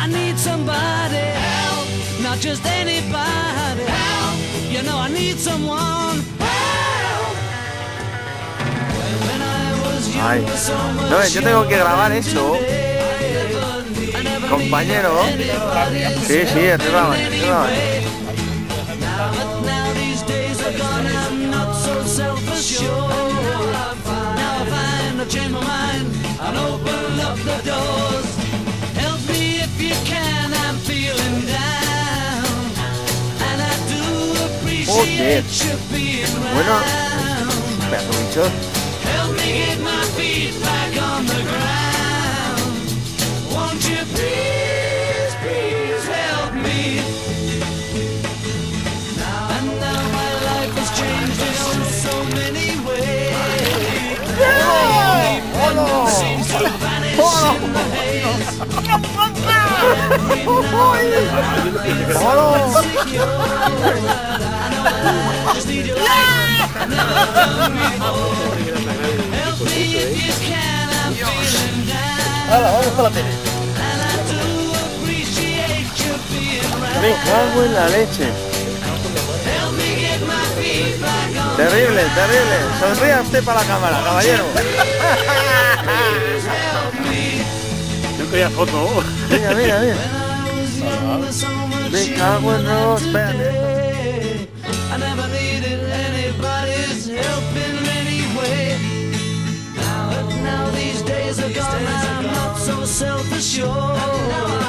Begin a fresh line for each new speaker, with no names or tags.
I need somebody help, not just anybody help. You know I need someone help. When I was young,
Ay, no, yo tengo que grabar eso, compañero. Sí, sí, arriba, arriba.
Now these days are gone, I'm not so self-assured. Now I find I've changed my mind and open up the doors. Help me if you can, I'm feeling down, and I do appreciate you being
Bueno,
around.
pedazo de bicho.
Help me get my feet back on the ground. Won't you please, please help me? And now my life has changed in so many ways. Independence seems to vanish in the haze. Every now and then I feel insecure. I know I just need your life. I've never done before. Help me if you can, I'm feeling down. And I do appreciate you being around.
Me cago en la leche.
Help me get my feet back on.
Terrible, terrible. Sonría usted para la cámara, caballero.
Please help me.
Yo quería foto.
Mira, mira, mira.
When I was young, so much
Me cago en Dios, espérate.
I never needed anybody's help in any way. Now these days are gone, I'm not so self-assured.